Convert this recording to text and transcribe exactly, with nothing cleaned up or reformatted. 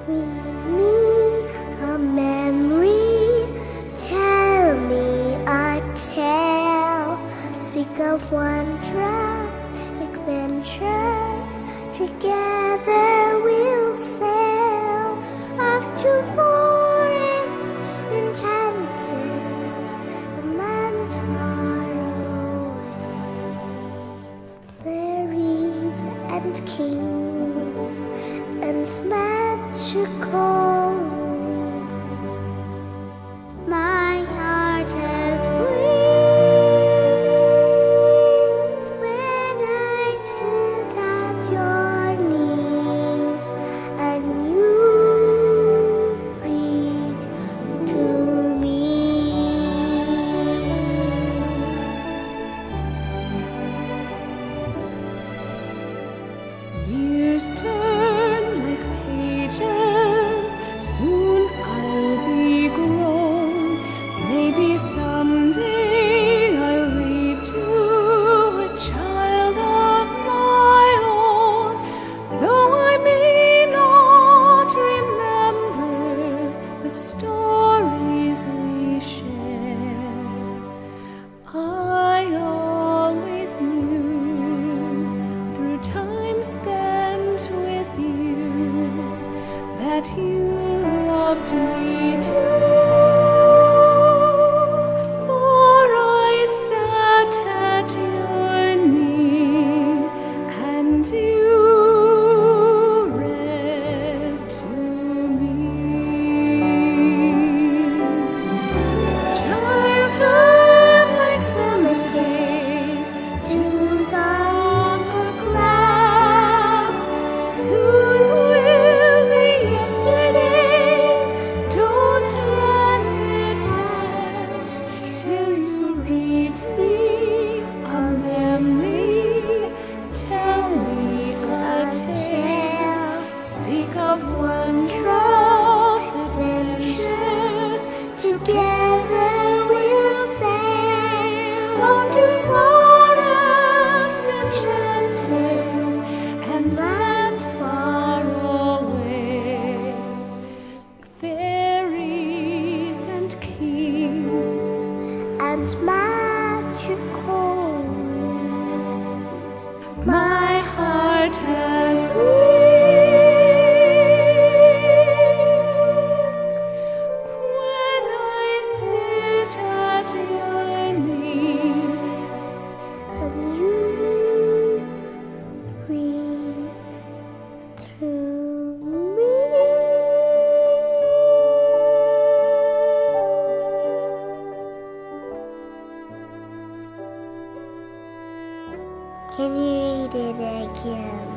Read me a memory, tell me a tale. Speak of wondrous adventures, together we'll sail off to forest enchanted, a man's far away. Fairies and kings and magicals, my heart has wings when I sit at your knees and you read to me. Years turn like pages, soon I'll be grown. Maybe someday I'll read to a child of my own. Though I may not remember the stories we share, I always knew through time spent with you that you loved me too. For I sat at your knee and you read to me. Childhood like summer days, dews on the grass. Soon will be yesterdays, don't let it pass till you read me a memory, tell me a tale. Speak of wondrous adventures, together we'll sail off to forests enchanted and lands far away. Fairies and kings and magicals, my heart has wings when I sit at your knees and you read to me. Can you read it again?